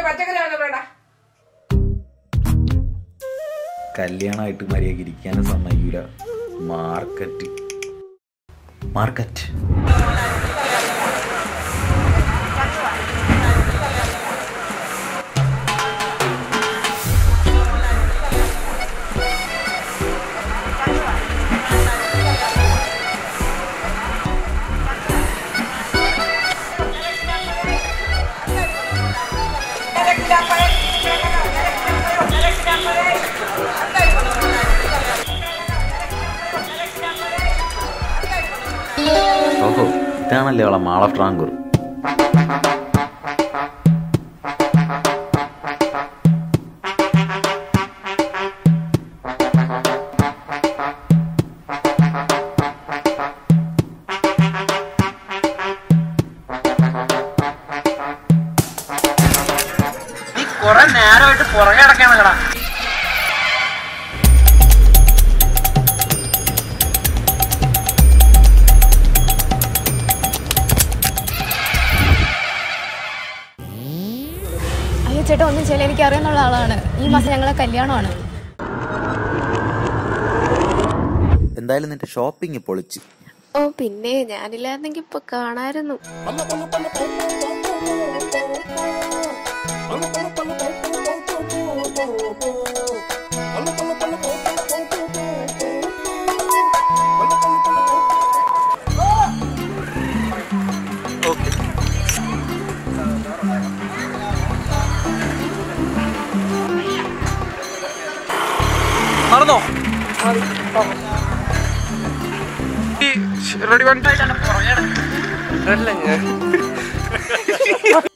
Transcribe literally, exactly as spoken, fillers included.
കല്യാണമായിട്ട് മര്യാദയ്ക്ക് ഇരിക്കാനും സമ്മതിക്കൂല. മാർക്കറ്റ് മാർക്കറ്റ് ഓഹോ, ഇതാണല്ലേ അവളെ മാൾ ഓഫ് ട്രാങ്കൂർ. നീ കുറെ നേരമായിട്ട് പുറകെ അടക്കാണല്ലടാ. ചേട്ടാ ഒന്നും ചെയ്യില്ല, എനിക്ക് അറിയാന്നുള്ള ആളാണ്. ഈ മാസം ഞങ്ങളെ കല്യാണമാണ്. എന്തായാലും നിന്റെ ഷോപ്പിംഗ് പൊളിച്ച്. ഓ പിന്നെ ഞാനില്ലായിരുന്നെങ്കി ഇപ്പൊ കാണായിരുന്നു. നടന്നോ? റെഡി വണ്ടി